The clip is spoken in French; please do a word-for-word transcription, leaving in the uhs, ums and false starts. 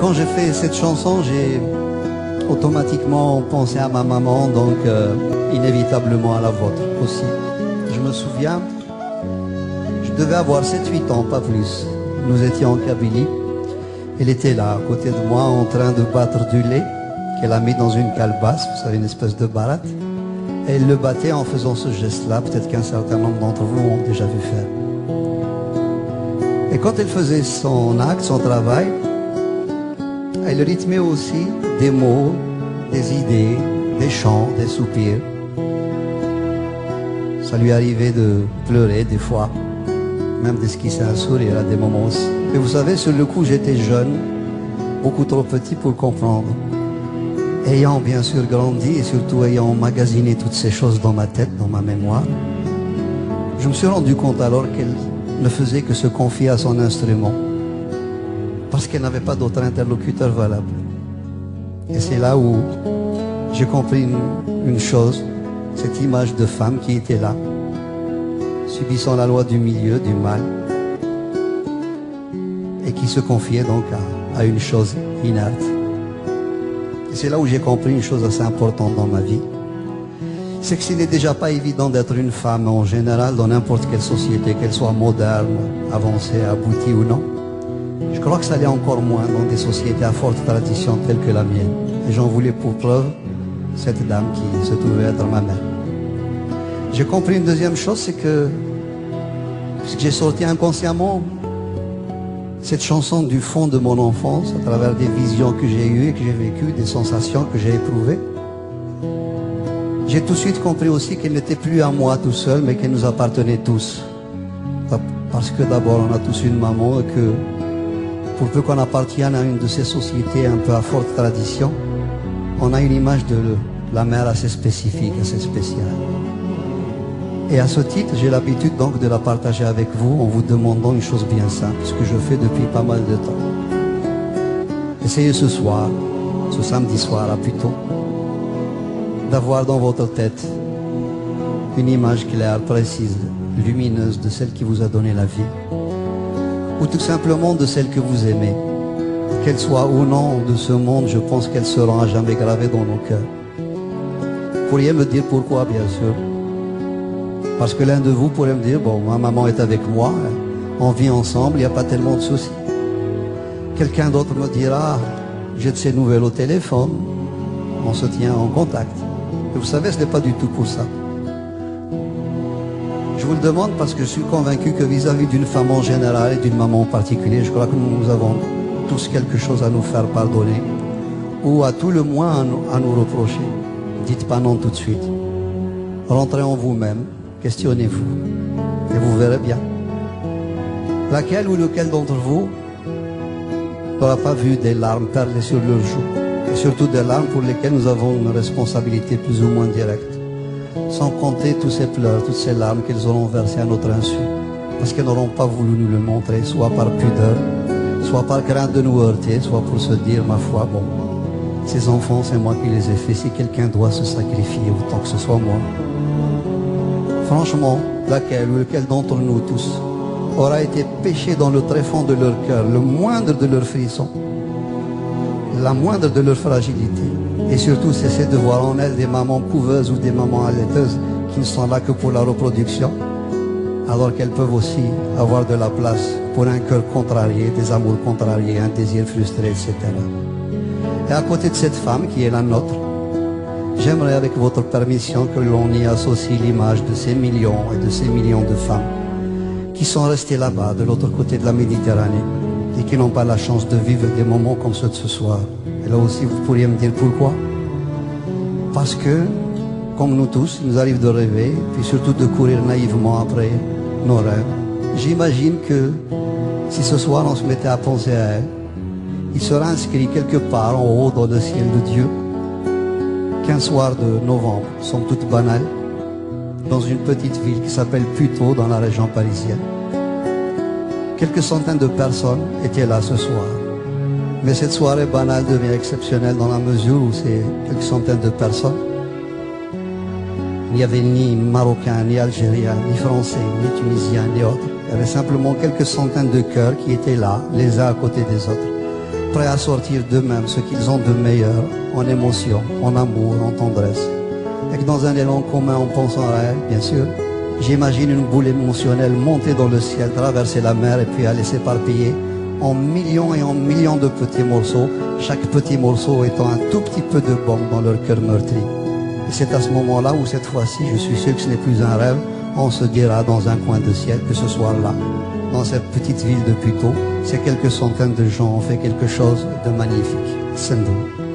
quand j'ai fait cette chanson, j'ai automatiquement pensé à ma maman, donc euh, inévitablement à la vôtre aussi. Je me souviens, je devais avoir sept huit ans, pas plus. Nous étions en Kabylie. Elle était là, à côté de moi, en train de battre du lait qu'elle a mis dans une calebasse, vous savez, une espèce de baratte. Et elle le battait en faisant ce geste-là, peut-être qu'un certain nombre d'entre vous ont déjà vu faire. Et quand elle faisait son acte, son travail, elle rythmait aussi des mots, des idées, des chants, des soupirs. Ça lui arrivait de pleurer des fois, même d'esquisser un sourire à des moments aussi. Et vous savez, sur le coup, j'étais jeune, beaucoup trop petit pour comprendre. Ayant bien sûr grandi et surtout ayant emmagasiné toutes ces choses dans ma tête, dans ma mémoire, je me suis rendu compte alors qu'elle ne faisait que se confier à son instrument, parce qu'elle n'avait pas d'autre interlocuteur valable. Et c'est là où j'ai compris une, une chose, cette image de femme qui était là, subissant la loi du milieu, du mal, et qui se confiait donc à, à une chose inerte. Et c'est là où j'ai compris une chose assez importante dans ma vie, c'est que ce n'est déjà pas évident d'être une femme en général dans n'importe quelle société, qu'elle soit moderne, avancée, aboutie ou non. Je crois que ça l'est encore moins dans des sociétés à forte tradition telles que la mienne. Et j'en voulais pour preuve cette dame qui se trouvait être ma mère. J'ai compris une deuxième chose, c'est que, que j'ai sorti inconsciemment cette chanson du fond de mon enfance, à travers des visions que j'ai eues et que j'ai vécues, des sensations que j'ai éprouvées. J'ai tout de suite compris aussi qu'elle n'était plus à moi tout seul, mais qu'elle nous appartenait tous. Parce que d'abord, on a tous une maman et que, pour peu qu'on appartienne à une de ces sociétés un peu à forte tradition, on a une image de la mère assez spécifique, assez spéciale. Et à ce titre, j'ai l'habitude donc de la partager avec vous en vous demandant une chose bien simple, ce que je fais depuis pas mal de temps. Essayez ce soir, ce samedi soir à plutôt, d'avoir dans votre tête une image claire, précise, lumineuse de celle qui vous a donné la vie, ou tout simplement de celle que vous aimez. Qu'elle soit ou non de ce monde, je pense qu'elle sera à jamais gravée dans nos cœurs. Vous pourriez me dire pourquoi, bien sûr. Parce que l'un de vous pourrait me dire, bon, ma maman est avec moi, on vit ensemble, il n'y a pas tellement de soucis. Quelqu'un d'autre me dira, j'ai de ces nouvelles au téléphone, on se tient en contact. Et vous savez, ce n'est pas du tout pour ça. Je vous le demande parce que je suis convaincu que vis-à-vis d'une femme en général et d'une maman en particulier, je crois que nous avons tous quelque chose à nous faire pardonner, ou à tout le moins à nous, à nous reprocher. Dites pas non tout de suite. Rentrez en vous-même, questionnez-vous, et vous verrez bien. Laquelle ou lequel d'entre vous n'aura pas vu des larmes perler sur leurs joues, et surtout des larmes pour lesquelles nous avons une responsabilité plus ou moins directe, sans compter tous ces pleurs, toutes ces larmes qu'elles auront versées à notre insu, parce qu'elles n'auront pas voulu nous le montrer, soit par pudeur, soit par crainte de nous heurter, soit pour se dire, ma foi, bon, ces enfants, c'est moi qui les ai faits, si quelqu'un doit se sacrifier, autant que ce soit moi. Franchement, laquelle ou lequel d'entre nous tous aura été péché dans le tréfonds de leur cœur, le moindre de leurs frissons, la moindre de leur fragilité, et surtout cesser de voir en elles des mamans couveuses ou des mamans allaiteuses qui ne sont là que pour la reproduction, alors qu'elles peuvent aussi avoir de la place pour un cœur contrarié, des amours contrariés, un désir frustré, et cetera. Et à côté de cette femme qui est la nôtre, j'aimerais avec votre permission que l'on y associe l'image de ces millions et de ces millions de femmes qui sont restées là-bas, de l'autre côté de la Méditerranée, et qui n'ont pas la chance de vivre des moments comme ceux de ce soir. Et là aussi, vous pourriez me dire pourquoi? Parce que, comme nous tous, il nous arrive de rêver, puis surtout de courir naïvement après nos rêves. J'imagine que si ce soir on se mettait à penser à elle, il sera inscrit quelque part en haut dans le ciel de Dieu qu'un soir de novembre, somme toute banale, dans une petite ville qui s'appelle Puteaux, dans la région parisienne, quelques centaines de personnes étaient là ce soir. Mais cette soirée banale devient exceptionnelle dans la mesure où c'est quelques centaines de personnes. Il n'y avait ni Marocains, ni Algériens, ni Français, ni Tunisiens, ni autres. Il y avait simplement quelques centaines de cœurs qui étaient là, les uns à côté des autres, prêts à sortir d'eux-mêmes ce qu'ils ont de meilleur en émotion, en amour, en tendresse. Et que dans un élan commun, on pense en rêve, bien sûr. J'imagine une boule émotionnelle monter dans le ciel, traverser la mer et puis aller s'éparpiller en millions et en millions de petits morceaux, chaque petit morceau étant un tout petit peu de bombe dans leur cœur meurtri. Et c'est à ce moment-là où cette fois-ci, je suis sûr que ce n'est plus un rêve, on se dira dans un coin de ciel que ce soit là, dans cette petite ville de Puteaux, ces quelques centaines de gens ont fait quelque chose de magnifique. Sendou.